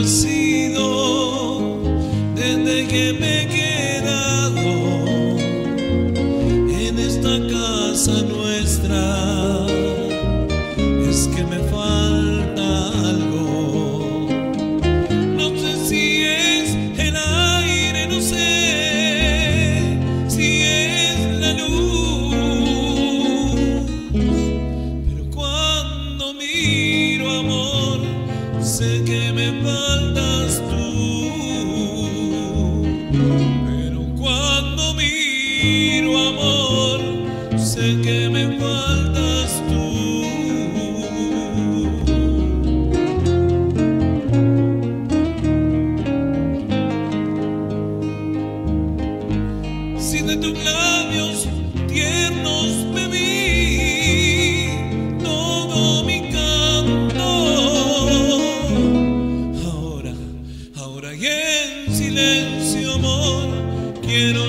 agradecido desde que me he quedado en esta casa nuestra. Es que me falta algo. No sé si es el aire, no sé si es la luz, pero cuando miro, amor, sé que me faltas tú. Pero cuando miro, amor, sé que me faltas tú. Si de tus labios tiernos bebí todo mi canto, ahora y en silencio, amor, quiero